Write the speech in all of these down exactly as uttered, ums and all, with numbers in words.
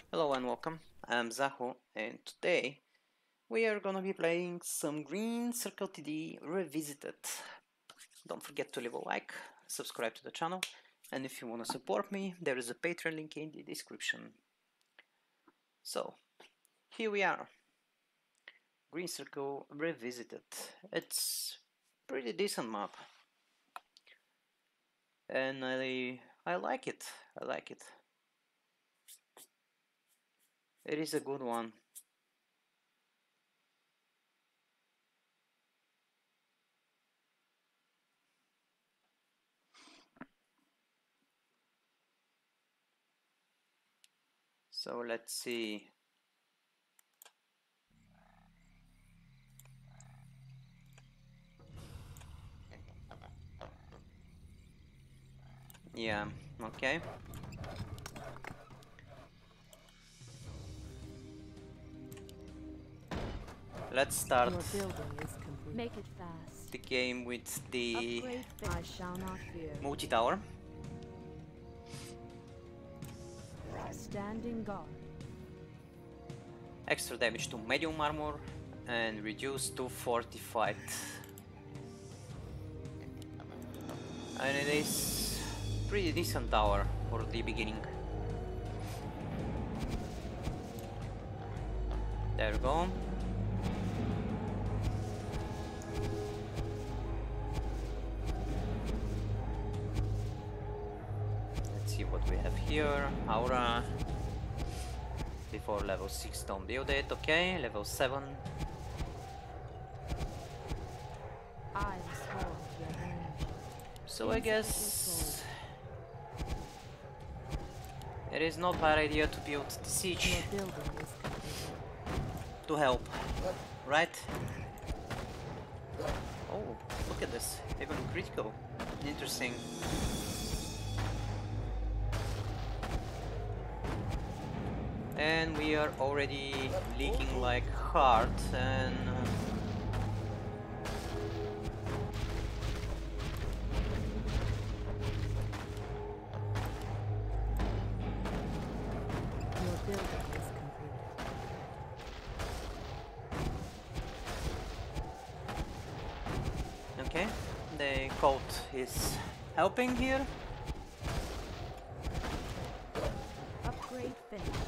Hello and welcome, I'm Zaho, and today we are gonna be playing some Green Circle T D Revisited. Don't forget to leave a like, subscribe to the channel, and if you wanna support me, there is a Patreon link in the description. So, here we are, Green Circle Revisited. It's pretty decent map, and I, I like it, I like it. It is a good one. So let's see. Yeah, okay. Let's start Make it fast. the game with the Upgrade I shall not fear. multi-tower. Standing guard. Extra damage to medium armor and reduce to fortified. And it is pretty decent tower for the beginning. There we go. Let's see what we have here. Aura. Before level six, don't build it. Okay, level seven. I swore to avenge. So I guess it is not bad idea to build the siege Your building is complete. to help, right? Oh, look at this, even critical. Interesting. And we are already leaking like hard, and uh, Your building is complete. okay, the cult is helping here. Upgrade finished.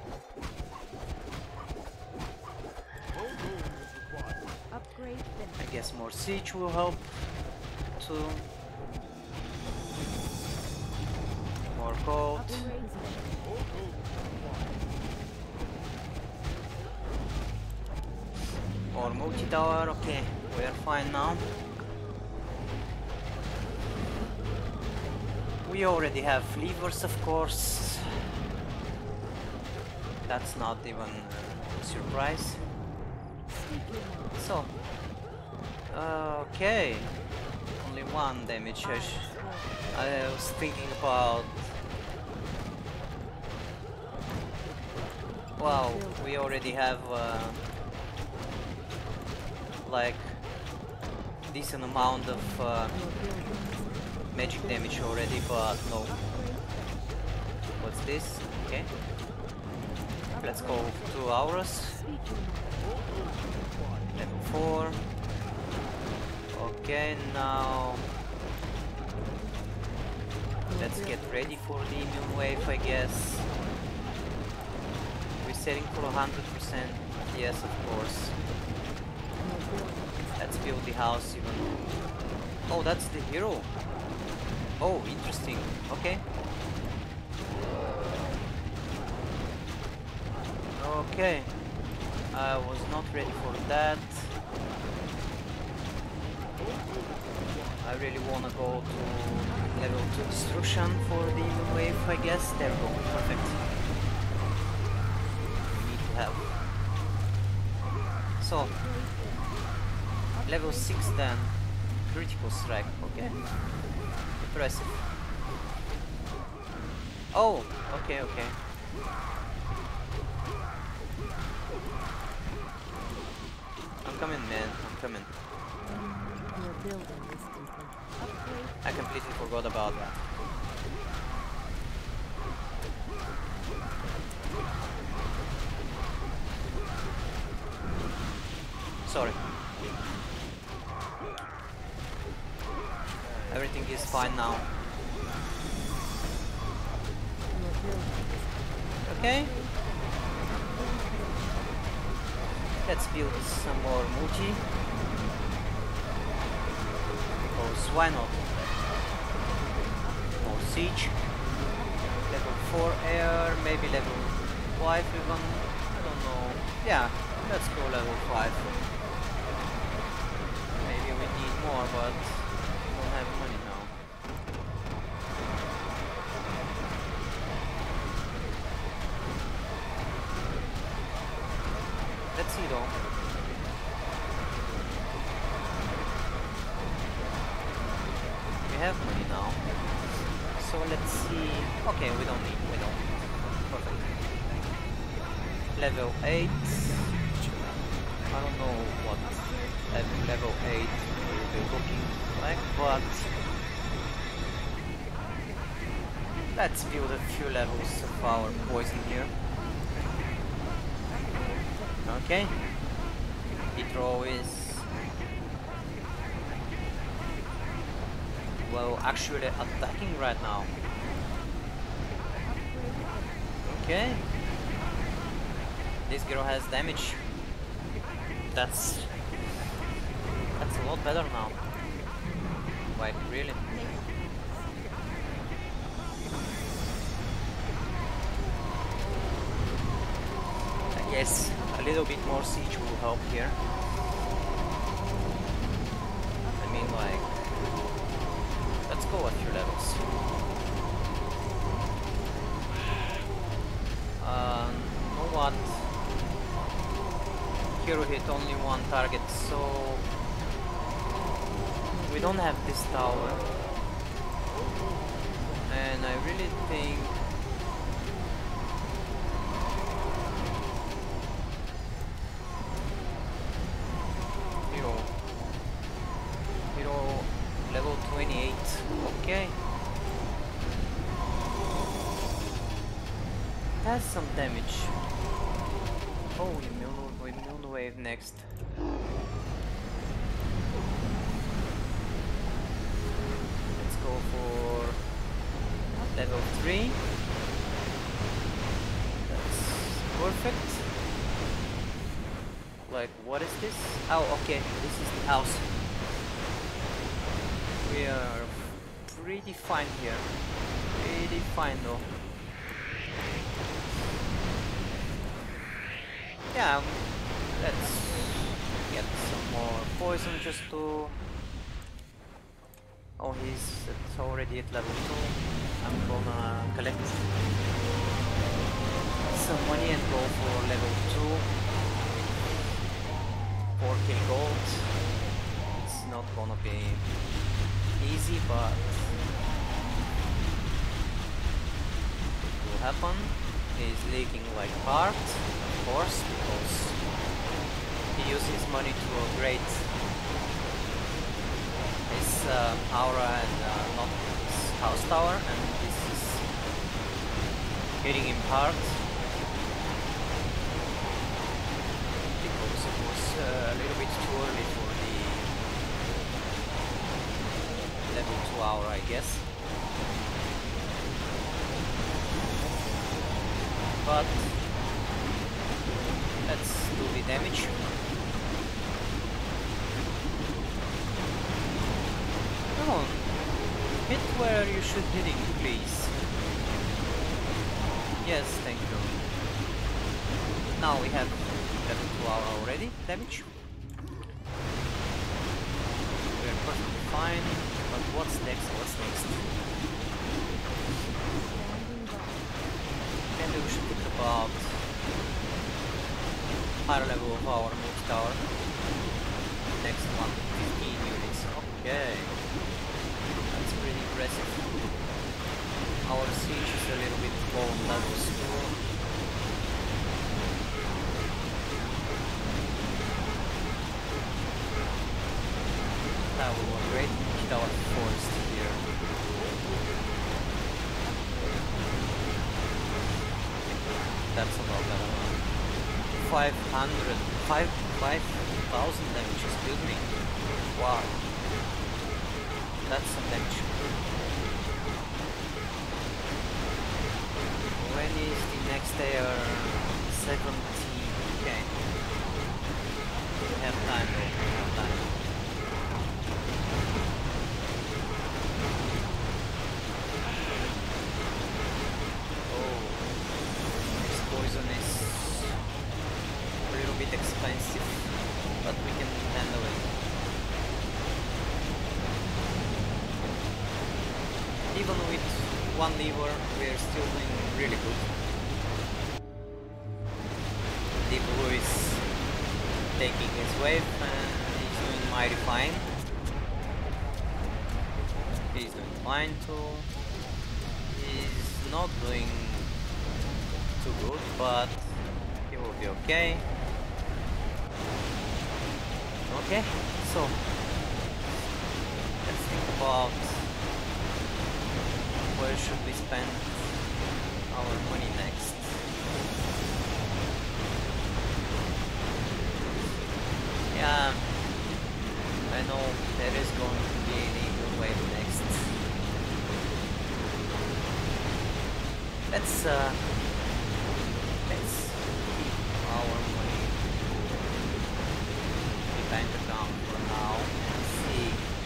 Upgrade I finished. guess more siege will help too. More cult. Upgrade position. Or multi-tower, okay, we are fine now. We already have levers, of course. That's not even a surprise. So, okay, only one damage. I, sh I was thinking about. Wow, we already have. Uh, like decent amount of uh, magic damage already, but no. What's this? Okay, let's go to auras. Level four. Okay, now let's get ready for the immune wave, I guess. We're setting for one hundred percent. Yes, of course. Let's build the house even. Oh, that's the hero. Oh, interesting. Okay. Okay. I was not ready for that. I really wanna go to level two destruction for the immune wave, I guess. There we go. Perfect. We need to have. So. Level six then, critical strike, okay, impressive. Oh, okay, okay. I'm coming, man, I'm coming. Your building is complete. Upgrade. I completely forgot about that. Sorry. Everything is fine now. Your building is Okay. Let's build some more multi. Because why not? More siege. Level four air, maybe level five even. I don't know. Yeah, let's go level five. Maybe we need more, but we don't have money now. Let's see though. We have money now. So let's see. Okay, we don't need, we don't need. Perfect. Level eight. I don't know what level, level eight will be looking like, but let's build a few levels of our poison here. Okay. Hydro is well actually attacking right now. Okay. This girl has damage. That's that's a lot better now. Like really. I guess a little bit more siege will help here. I mean like let's go a few levels. Uh, you know what? Hero hit only one target, so we don't have this tower, and I really think hero hero level twenty-eight. Okay, has some damage. Oh, immune, immune wave next. Let's go for level three. That's perfect. Like, what is this? Oh, okay, this is the house. We are pretty fine here. Pretty fine though. Yeah, um, let's get some more poison just to... Oh, he's it's already at level two. I'm gonna collect some money and go for level two. four kill gold. It's not gonna be easy, but it will happen. He's leaking like hard, of course, because he uses his money to upgrade his um, aura and uh, not his house tower, and this is hitting him hard because it was uh, a little bit too early for the level two aura, I guess. But let's do the damage. Come on, hit where you should hitting, please. Yes, thank you. Now we have level two hour already damage. We're perfectly fine, but what's next? What's next? Maybe we should think about higher level of our move tower. Next one, fifteen units. Okay, that's pretty impressive. Our siege is a little bit low on levels too. That will be great. Hit our forest here. That's a lot better. five hundred, five, five thousand damage is still doing. Wow. That's some damage. When is the next air? seventeen. Okay. We have time though. We have time. Oh. This poison is a little bit expensive, but we can handle it. Even with one lever, we are still doing really good. The blue is taking his wave and he's doing mighty fine. He's doing fine too. He's not doing too good, but he will be okay. Okay, so let's think about where should we spend our money next. Yeah, I know there is going to be an eagle wave next. Let's uh let's keep our money in the bank account for now and see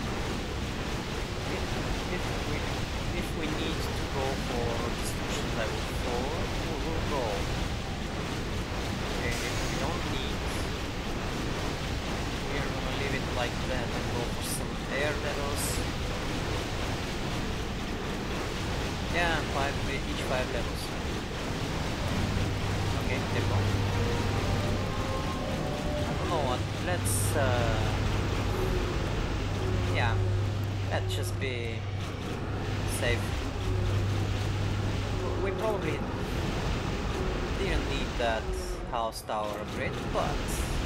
if if we if we need to go for destruction level four, we will go. And if we don't need, we are gonna leave it like that and go for some air levels. Yeah, five each five levels. Okay, there we go. You know what? Let's uh yeah, let's just be safe. We probably didn't need that house tower upgrade, but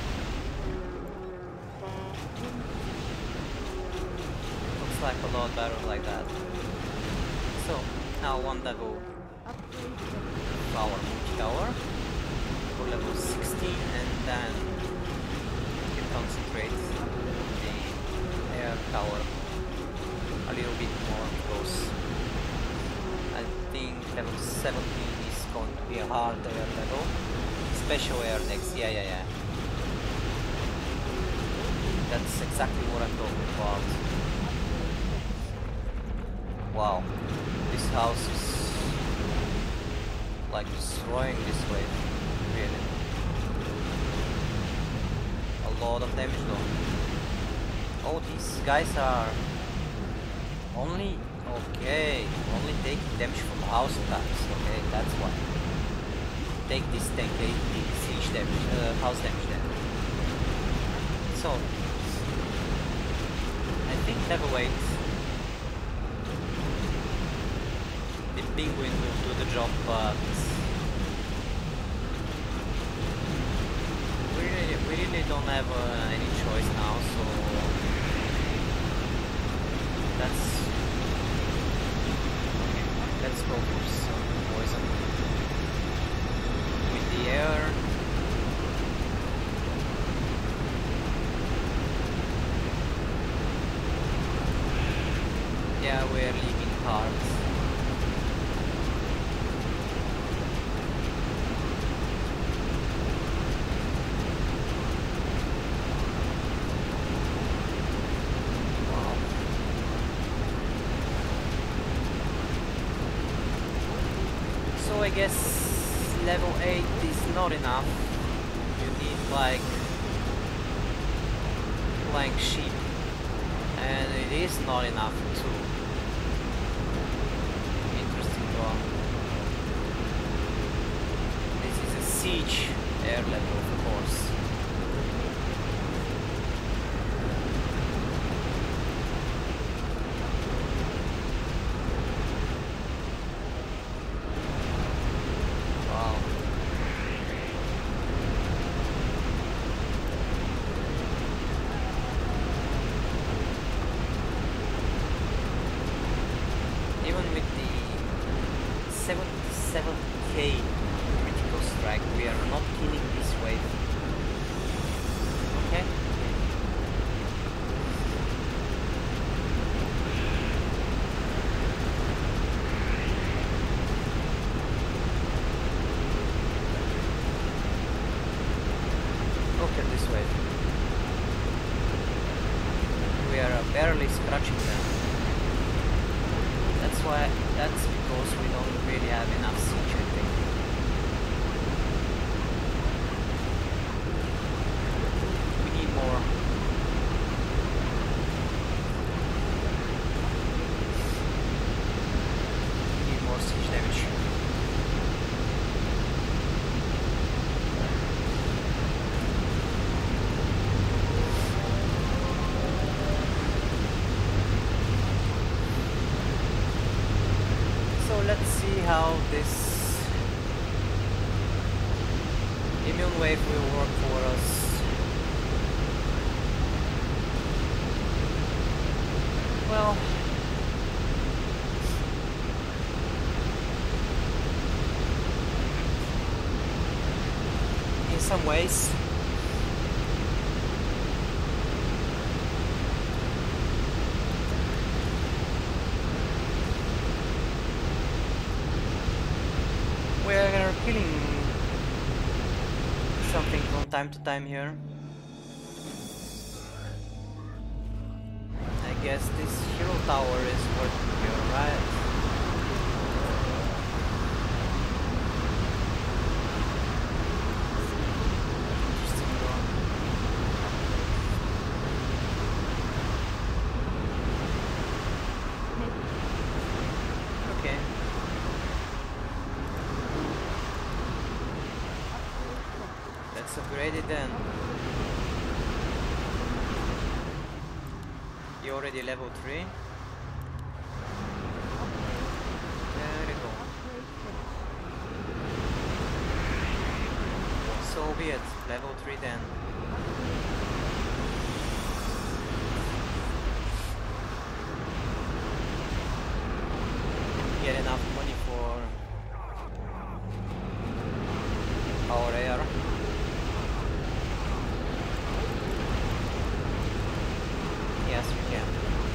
looks like a lot better like that. So now one level power tower for level sixteen, and then we can concentrate the air tower a little bit more because I think level seventeen is going to be a hard air level. Special air next, yeah, yeah, yeah. That's exactly what I'm talking about. Wow, this house is like destroying this wave, really. A lot of damage though. Oh, these guys are only, okay, only taking damage from house attacks, okay, that's why. Take this tank eighty siege damage, uh, house damage then. So, I think level eight, the penguin will do the job, but we really, we really don't have uh, any choice now, so that's, let's go for some poison with the air. Yeah, we're leaking hard. Wow. So I guess level eight is not enough. You need like flying sheep, and it is not enough too. Interesting one. This is a siege air level, of course. Wow. Even with the seventy-seven K critical strike, like we are not killing this wave. Okay. Look at this wave. We are barely scratching them. That's why, that's because we don't really have enough siege, I think. We need more. We need more siege damage. Let's see how this immune wave will work for us. Well, in some ways we are killing something from time to time here. I guess this hero tower is working here, right? Interesting one. Okay. Let's upgrade it then. You already level three. There we go. So be it. Level three then. Get enough money for our air. Yes, we can.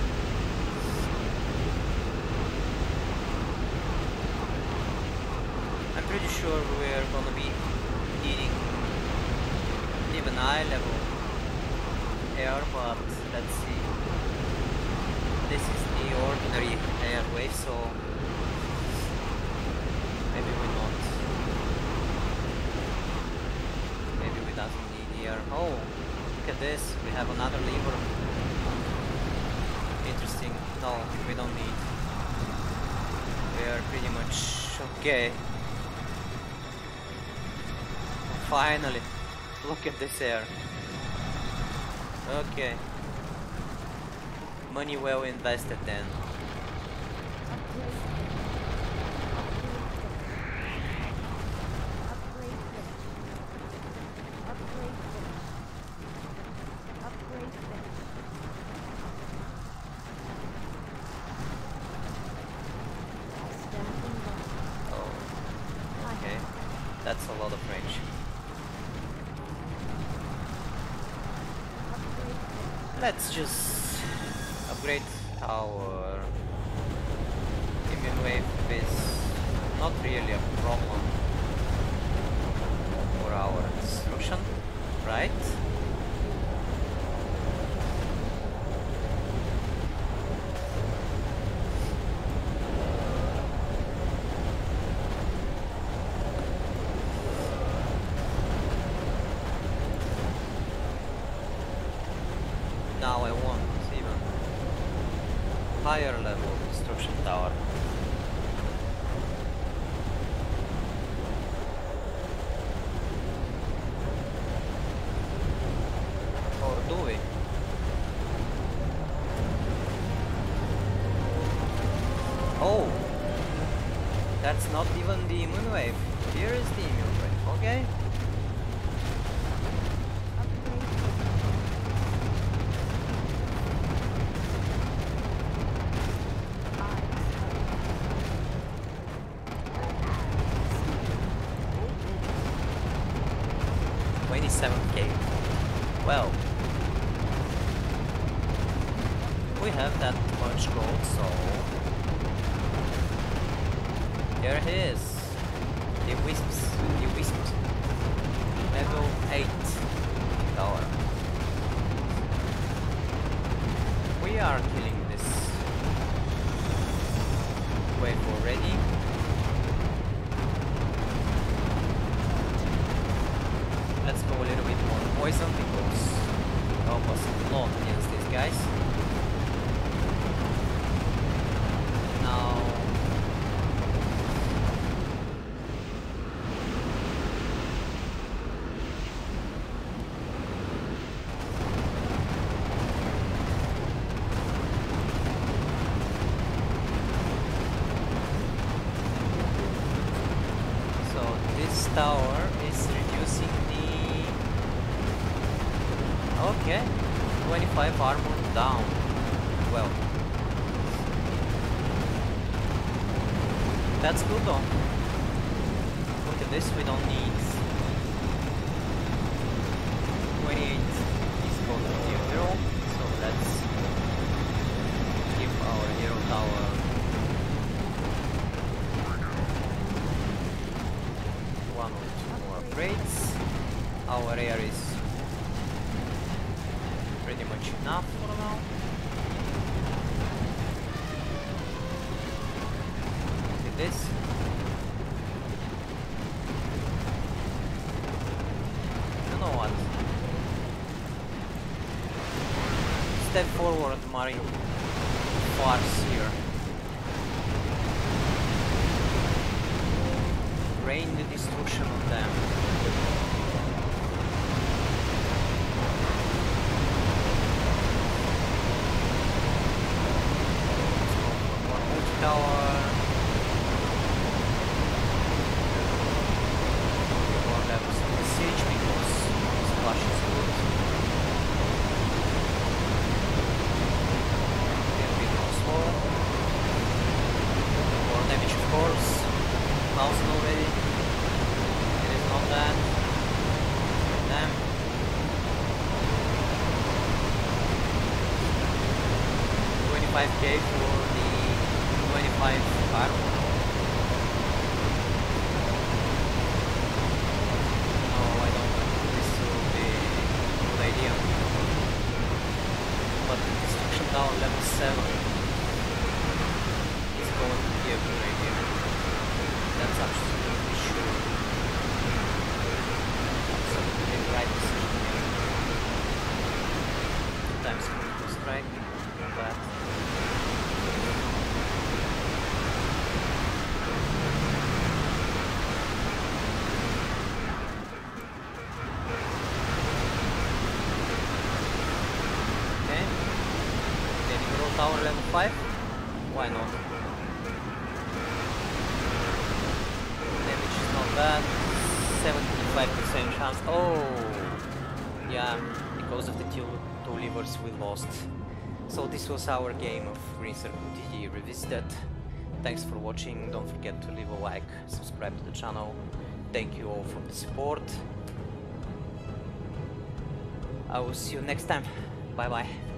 I'm pretty sure we're gonna be needing even high level air, but let's see. This is the ordinary air wave, so maybe we not. Maybe we doesn't need air. Oh, look at this. We have another lever. Interesting. No, we don't need. We are pretty much okay. Finally, look at this air. Okay. Money well invested then. That's a lot of range. Let's just upgrade our immune wave. Is not really a problem for our destruction, right? Now I want even higher level destruction tower. Or do we? Oh, that's not even the immune wave. Here is the immune wave, okay? seven K. Well, we have that much gold, so there he is. The wisps, the wisps. Level eight tower. We are killing this wave already. Let's go a little bit more poison because it helps us a lot against these guys. Now this tower is reducing the... okay, twenty-five armor down. Well, that's good though. Look at this, we don't need twenty-eight is called the hero, so let's give our hero tower one or two more upgrades. Our air is pretty much enough for now. Look at this. You know what? Step forward, Marine. Farce here. Rain the destruction on them. One multi-tower. More levels of the siege because splash is good. A bit more slow. More damage of course. Thousand already. It is not that. Damn. twenty-five K for the twenty-five armor. No, I don't think this will be a good idea. But destruction tower level seven is going to be a good idea. That's absolutely sure. Absolutely the right decision here. Two times critical strike, but okay. Maybe grow tower level five? Why not? Bad, seventy-five percent chance. Oh, yeah, because of the two, two levers we lost. So this was our game of Green Circle T D Revisited. Thanks for watching. Don't forget to leave a like, subscribe to the channel. Thank you all for the support. I will see you next time. Bye bye.